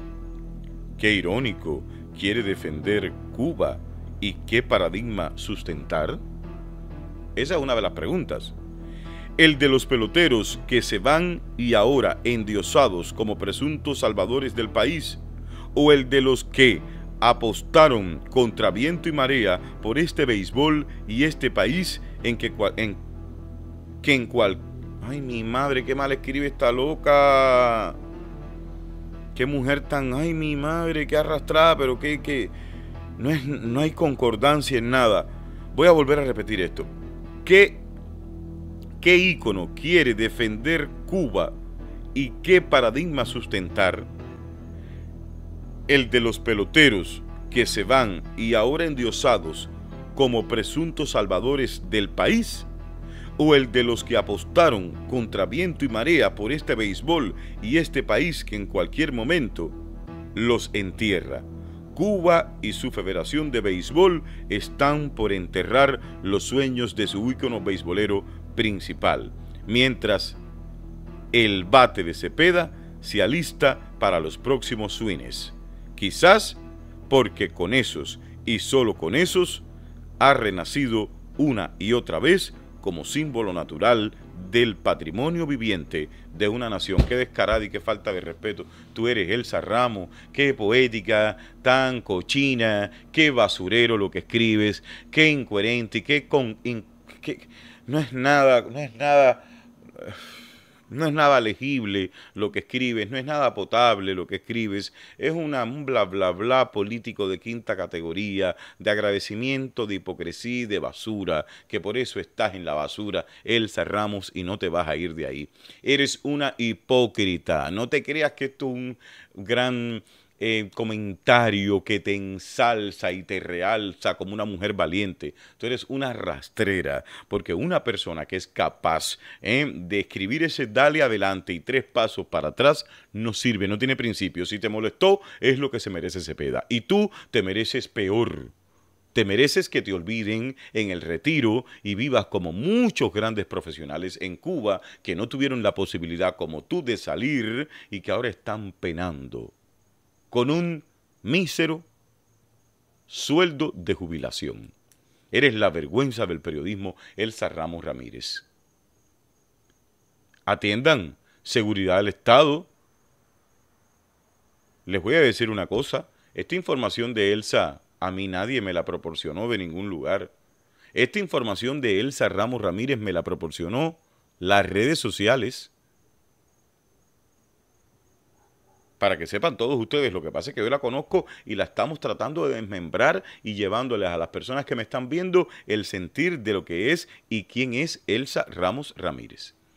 qué irónico, quiere defender Cuba y qué paradigma sustentar. Esa es una de las preguntas. El de los peloteros que se van y ahora endiosados como presuntos salvadores del país, o el de los que apostaron contra viento y marea por este béisbol y este país en que, en, que en cual... Ay, mi madre, qué mal escribe esta loca. Qué mujer tan... Ay, mi madre, qué arrastrada, pero que... que no, es, no hay concordancia en nada. Voy a volver a repetir esto. ¿Qué... ¿Qué ícono quiere defender Cuba y qué paradigma sustentar? ¿El de los peloteros que se van y ahora endiosados como presuntos salvadores del país? ¿O el de los que apostaron contra viento y marea por este béisbol y este país que en cualquier momento los entierra? Cuba y su Federación de Béisbol están por enterrar los sueños de su ícono beisbolero principal, mientras el bate de Cepeda se alista para los próximos swings. Quizás porque con esos y solo con esos ha renacido una y otra vez como símbolo natural del patrimonio viviente de una nación. Qué descarada y qué falta de respeto. Tú eres Elsa Ramos, qué poética, tan cochina, qué basurero lo que escribes, qué incoherente, qué con... In, qué, no es nada, no es nada... No es nada legible lo que escribes, no es nada potable lo que escribes, es una, un bla bla bla político de quinta categoría, de agradecimiento, de hipocresía y de basura, que por eso estás en la basura, Elsa Ramos, y no te vas a ir de ahí. Eres una hipócrita, no te creas que esto es un gran... Eh, comentario que te ensalza y te realza como una mujer valiente. Tú eres una rastrera, porque una persona que es capaz eh, de escribir ese dale adelante y tres pasos para atrás no sirve, no tiene principios. Si te molestó, es lo que se merece Cepeda. Y tú te mereces peor. Te mereces que te olviden en el retiro y vivas como muchos grandes profesionales en Cuba que no tuvieron la posibilidad como tú de salir y que ahora están penando con un mísero sueldo de jubilación. Eres la vergüenza del periodismo, Elsa Ramos Ramírez. Atiendan, seguridad del Estado. Les voy a decir una cosa, esta información de Elsa, a mí nadie me la proporcionó de ningún lugar. Esta información de Elsa Ramos Ramírez me la proporcionó las redes sociales. Para que sepan todos ustedes, lo que pasa es que yo la conozco y la estamos tratando de desmembrar y llevándoles a las personas que me están viendo el sentir de lo que es y quién es Elsa Ramos Ramírez.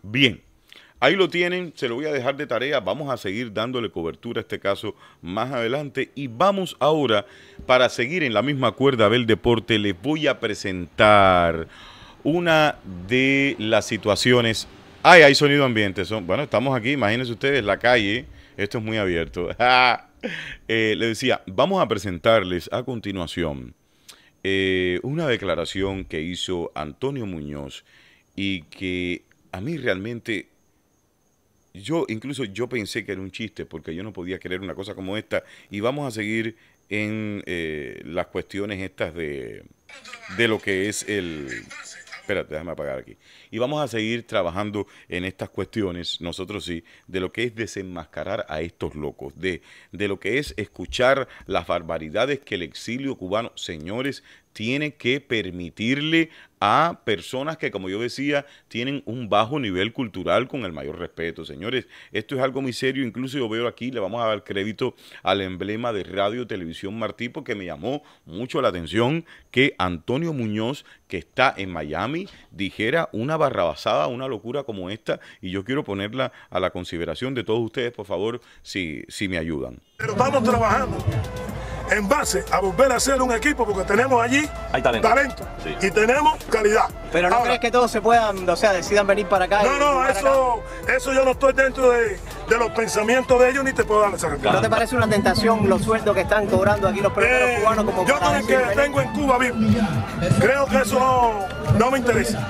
Bien, ahí lo tienen, se lo voy a dejar de tarea, vamos a seguir dándole cobertura a este caso más adelante y vamos ahora, para seguir en la misma cuerda del deporte, les voy a presentar una de las situaciones. Ay, hay sonido ambiente, son, bueno, estamos aquí, imagínense ustedes, la calle, esto es muy abierto. eh, les decía, vamos a presentarles a continuación eh, una declaración que hizo Antonio Muñoz y que a mí realmente, yo incluso yo pensé que era un chiste porque yo no podía creer una cosa como esta y vamos a seguir en eh, las cuestiones estas de, de lo que es el... Espérate, déjame apagar aquí. Y vamos a seguir trabajando en estas cuestiones, nosotros sí, de lo que es desenmascarar a estos locos, de, de lo que es escuchar las barbaridades que el exilio cubano, señores, tiene que permitirle a personas que, como yo decía, tienen un bajo nivel cultural con el mayor respeto. Señores, esto es algo muy serio, incluso yo veo aquí, le vamos a dar crédito al emblema de Radio Televisión Martí, porque me llamó mucho la atención que Antonio Muñoz, que está en Miami, dijera una barrabasada, una locura como esta, y yo quiero ponerla a la consideración de todos ustedes, por favor, si, si me ayudan. Pero estamos trabajando en base a volver a ser un equipo porque tenemos allí Hay talento, talento sí. y tenemos calidad. Pero no Ahora, crees que todos se puedan, o sea, decidan venir para acá. No, no, eso, eso yo no estoy dentro de, de los pensamientos de ellos ni te puedo dar esa respuesta. ¿No te parece una tentación los sueldos que están cobrando aquí los peloteros Eh, cubanos como yo para con el que decir, venir? tengo en Cuba vivo, creo que eso no, no me interesa.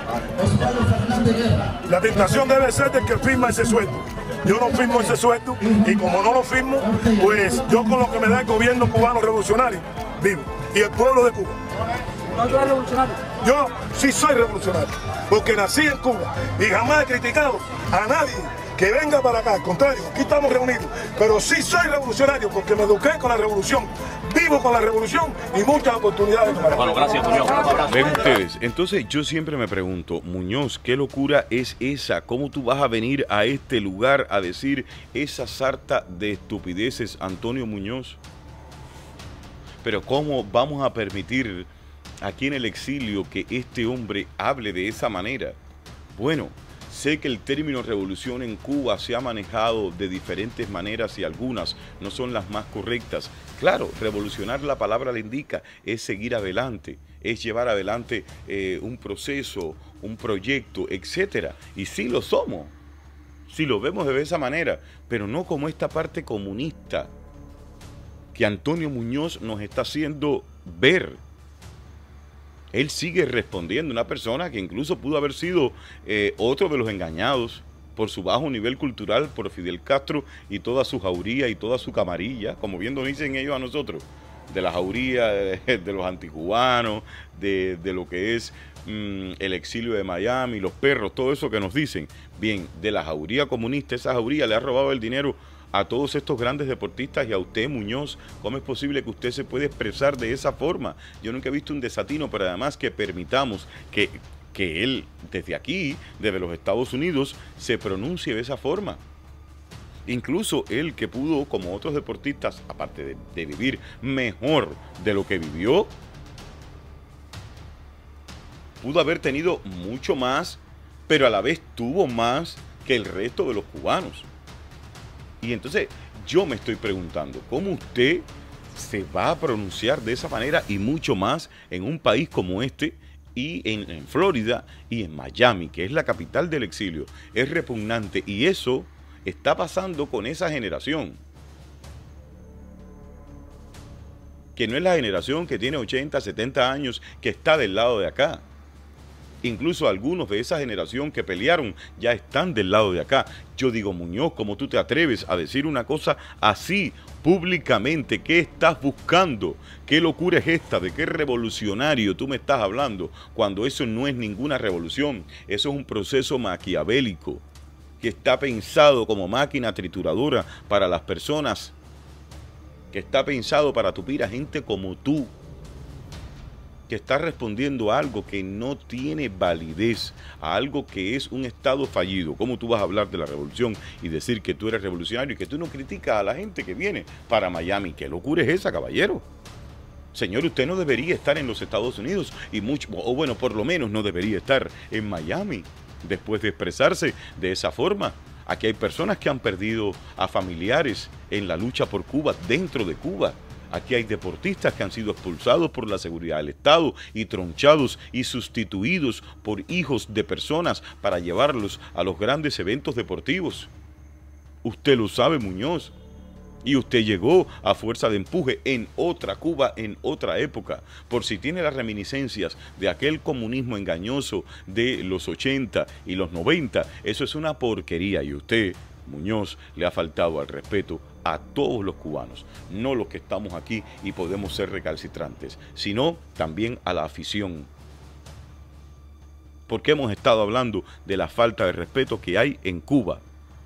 La tentación debe ser del que firma ese sueldo. Yo no firmo ese sueldo y como no lo firmo, pues yo con lo que me da el gobierno cubano revolucionario vivo y el pueblo de Cuba. ¿No tú eres revolucionario? Yo sí soy revolucionario, porque nací en Cuba y jamás he criticado a nadie que venga para acá. Al contrario, aquí estamos reunidos, pero sí soy revolucionario porque me eduqué con la revolución, vivo con la revolución y muchas oportunidades. Bueno, gracias, Muñoz. Ven ustedes, entonces yo siempre me pregunto, Muñoz, ¿qué locura es esa? ¿Cómo tú vas a venir a este lugar a decir esa sarta de estupideces, Antonio Muñoz? Pero ¿cómo vamos a permitir aquí en el exilio que este hombre hable de esa manera? Bueno, sé que el término revolución en Cuba se ha manejado de diferentes maneras y algunas no son las más correctas. Claro, revolucionar, la palabra le indica, es seguir adelante, es llevar adelante eh, un proceso, un proyecto, etcétera. Y sí lo somos, sí lo vemos de esa manera, pero no como esta parte comunista que Antonio Muñoz nos está haciendo ver. Él sigue respondiendo, una persona que incluso pudo haber sido eh, otro de los engañados por su bajo nivel cultural, por Fidel Castro y toda su jauría y toda su camarilla, como bien nos dicen ellos a nosotros, de la jauría de, de los anticubanos, de, de lo que es mmm, el exilio de Miami, los perros, todo eso que nos dicen. Bien, de la jauría comunista, esa jauría le ha robado el dinero a todos estos grandes deportistas y a usted, Muñoz. ¿Cómo es posible que usted se puede expresar de esa forma? Yo nunca he visto un desatino, pero además que permitamos que, que él, desde aquí, desde los Estados Unidos, se pronuncie de esa forma. Incluso él, que pudo, como otros deportistas, aparte de, de vivir mejor de lo que vivió, pudo haber tenido mucho más, pero a la vez tuvo más que el resto de los cubanos. Y entonces yo me estoy preguntando, ¿cómo usted se va a pronunciar de esa manera y mucho más en un país como este y en, en Florida y en Miami, que es la capital del exilio? Es repugnante y eso está pasando con esa generación, que no es la generación que tiene ochenta, setenta años, que está del lado de acá. Incluso algunos de esa generación que pelearon ya están del lado de acá. Yo digo, Muñoz, ¿cómo tú te atreves a decir una cosa así públicamente? ¿Qué estás buscando? ¿Qué locura es esta? ¿De qué revolucionario tú me estás hablando? Cuando eso no es ninguna revolución. Eso es un proceso maquiavélico que está pensado como máquina trituradora para las personas, que está pensado para tupir a gente como tú, que está respondiendo a algo que no tiene validez, a algo que es un estado fallido. ¿Cómo tú vas a hablar de la revolución y decir que tú eres revolucionario y que tú no criticas a la gente que viene para Miami? ¿Qué locura es esa, caballero? Señor, usted no debería estar en los Estados Unidos y mucho, o bueno, por lo menos no debería estar en Miami. después de expresarse de esa forma. Aquí hay personas que han perdido a familiares en la lucha por Cuba, dentro de Cuba. Aquí hay deportistas que han sido expulsados por la seguridad del Estado y tronchados y sustituidos por hijos de personas para llevarlos a los grandes eventos deportivos. Usted lo sabe, Muñoz. Y usted llegó a fuerza de empuje en otra Cuba, en otra época. Por si tiene las reminiscencias de aquel comunismo engañoso de los ochenta y los noventa, eso es una porquería. Y usted, Muñoz, le ha faltado al respeto a todos los cubanos, no los que estamos aquí y podemos ser recalcitrantes, sino también a la afición. Porque hemos estado hablando de la falta de respeto que hay en Cuba.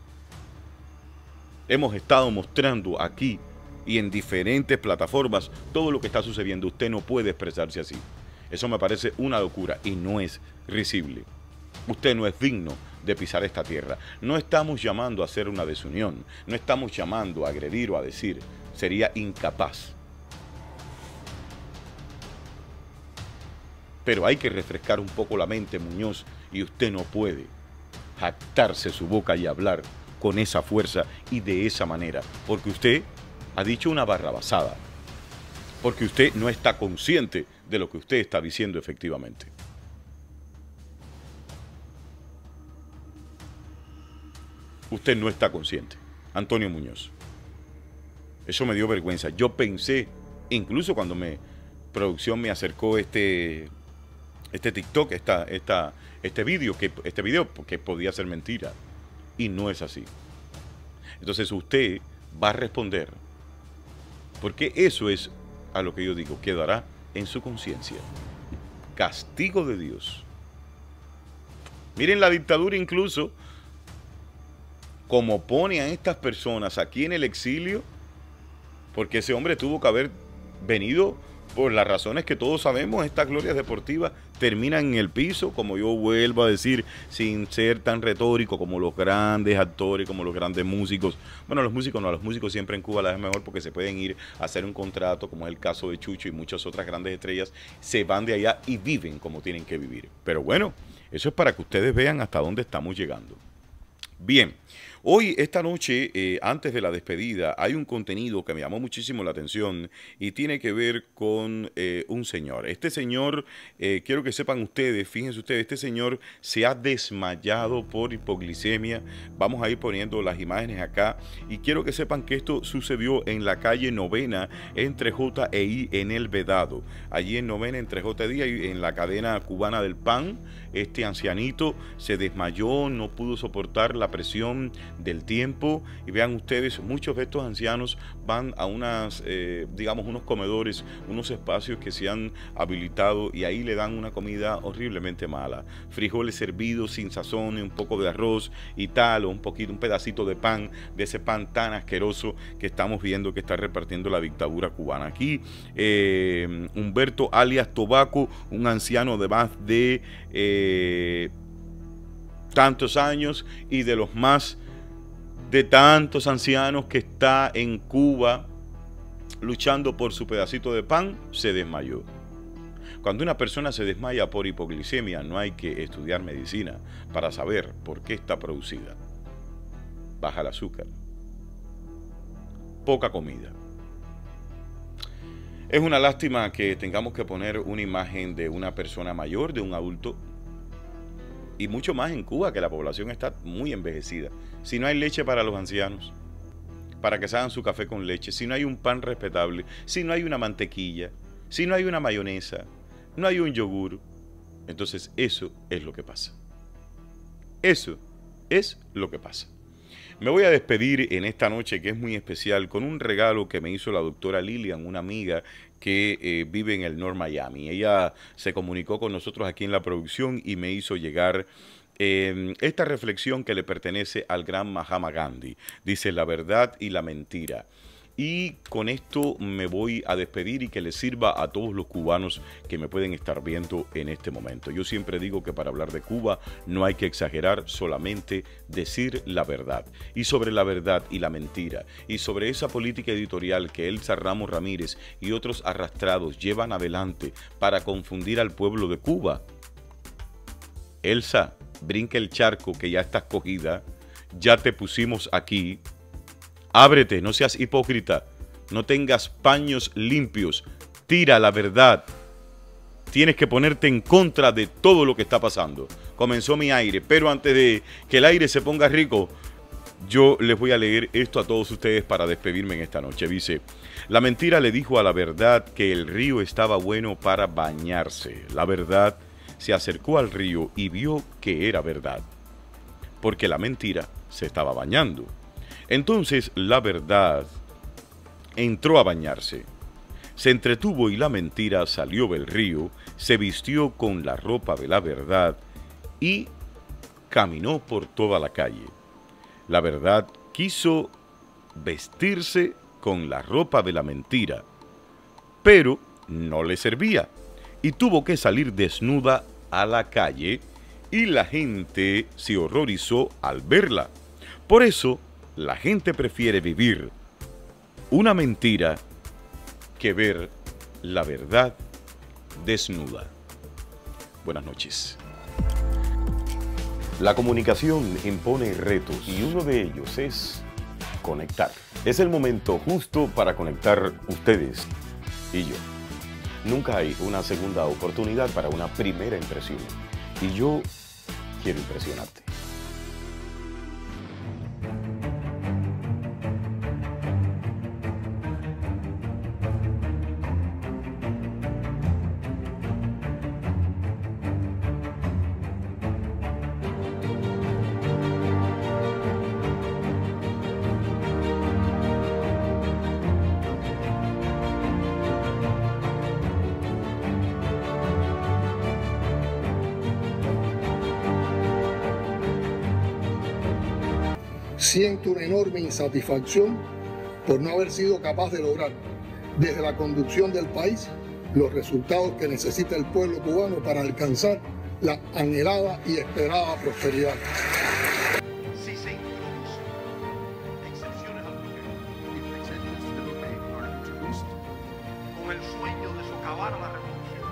Hemos estado mostrando aquí y en diferentes plataformas todo lo que está sucediendo. Usted no puede expresarse así. Eso me parece una locura y no es risible. Usted no es digno de pisar esta tierra. No estamos llamando a hacer una desunión. No estamos llamando a agredir o a decir. Sería incapaz. Pero hay que refrescar un poco la mente, Muñoz, y usted no puede jactarse su boca y hablar con esa fuerza y de esa manera, porque usted ha dicho una barrabasada, porque usted no está consciente de lo que usted está diciendo efectivamente. Usted no está consciente, Antonio Muñoz. Eso me dio vergüenza. Yo pensé, incluso cuando me producción me acercó este este TikTok, esta, esta, este vídeo, que este video, porque podía ser mentira. Y no es así. Entonces usted va a responder, porque eso es a lo que yo digo, quedará en su conciencia. Castigo de Dios. Miren la dictadura incluso, como pone a estas personas aquí en el exilio, porque ese hombre tuvo que haber venido por las razones que todos sabemos. Estas glorias deportivas terminan en el piso, como yo vuelvo a decir, sin ser tan retórico, como los grandes actores, como los grandes músicos. Bueno, los músicos no, los músicos siempre en Cuba la es mejor porque se pueden ir a hacer un contrato, como es el caso de Chucho y muchas otras grandes estrellas, se van de allá y viven como tienen que vivir. Pero bueno, eso es para que ustedes vean hasta dónde estamos llegando. Bien, hoy, esta noche, eh, antes de la despedida, hay un contenido que me llamó muchísimo la atención y tiene que ver con eh, un señor. Este señor, eh, quiero que sepan ustedes, fíjense ustedes, este señor se ha desmayado por hipoglicemia. Vamos a ir poniendo las imágenes acá y quiero que sepan que esto sucedió en la calle Novena entre J e I en El Vedado. Allí en Novena entre J e I, en la cadena cubana del pan, este ancianito se desmayó, no pudo soportar la presión del tiempo y vean ustedes, muchos de estos ancianos van a unas, eh, digamos, unos comedores, unos espacios que se han habilitado y ahí le dan una comida horriblemente mala, frijoles servidos sin sazón, un poco de arroz y tal, o un poquito, un pedacito de pan, de ese pan tan asqueroso que estamos viendo que está repartiendo la dictadura cubana. Aquí eh, Humberto alias Tobaco, un anciano de más de eh, tantos años y de los más de tantos ancianos que está en Cuba luchando por su pedacito de pan, se desmayó. Cuando una persona se desmaya por hipoglicemia, no hay que estudiar medicina para saber por qué está producida. Baja el azúcar, poca comida. Es una lástima que tengamos que poner una imagen de una persona mayor, de un adulto, y mucho más en Cuba, que la población está muy envejecida. Si no hay leche para los ancianos, para que se hagan su café con leche, si no hay un pan respetable, si no hay una mantequilla, si no hay una mayonesa, no hay un yogur, entonces eso es lo que pasa. Eso es lo que pasa. Me voy a despedir en esta noche, que es muy especial, con un regalo que me hizo la doctora Lilian, una amiga que eh, vive en el North Miami. Ella se comunicó con nosotros aquí en la producción y me hizo llegar eh, esta reflexión que le pertenece al gran Mahatma Gandhi. Dice: la verdad y la mentira. Y con esto me voy a despedir y que les sirva a todos los cubanos que me pueden estar viendo en este momento. Yo siempre digo que para hablar de Cuba no hay que exagerar, solamente decir la verdad. Y sobre la verdad y la mentira, y sobre esa política editorial que Elsa Ramos Ramírez y otros arrastrados llevan adelante para confundir al pueblo de Cuba. Elsa, brinca el charco que ya está escogida, ya te pusimos aquí. Ábrete, no seas hipócrita, no tengas paños limpios, tira la verdad. Tienes que ponerte en contra de todo lo que está pasando. Comenzó mi aire, pero antes de que el aire se ponga rico, yo les voy a leer esto a todos ustedes para despedirme en esta noche. Dice, la mentira le dijo a la verdad que el río estaba bueno para bañarse. La verdad se acercó al río y vio que era verdad, porque la mentira se estaba bañando. Entonces la verdad entró a bañarse. Se entretuvo y la mentira salió del río, se vistió con la ropa de la verdad y caminó por toda la calle. La verdad quiso vestirse con la ropa de la mentira, pero no le servía y tuvo que salir desnuda a la calle y la gente se horrorizó al verla. Por eso, la gente prefiere vivir una mentira que ver la verdad desnuda. Buenas noches. La comunicación impone retos y uno de ellos es conectar. Es el momento justo para conectar ustedes y yo. Nunca hay una segunda oportunidad para una primera impresión. Y yo quiero impresionarte. Siento una enorme insatisfacción por no haber sido capaz de lograr desde la conducción del país los resultados que necesita el pueblo cubano para alcanzar la anhelada y esperada prosperidad. Si se introducen excepciones al bloqueo con el sueño de socavar a la revolución,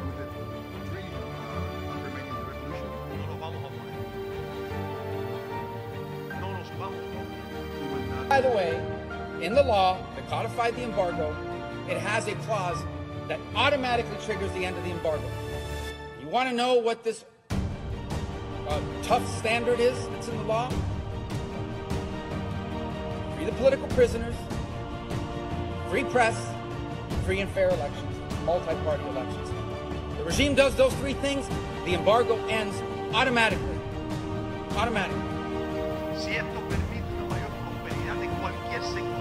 no nos vamos a poner. No nos vamos a poner. By the way, in the law that codified the embargo, it has a clause that automatically triggers the end of the embargo. You want to know what this uh, tough standard is that's in the law? Free the political prisoners, free press, free and fair elections, multi-party elections. The regime does those three things, the embargo ends automatically. Automatically. Si esto permite una mayor prosperidad en cualquier sector,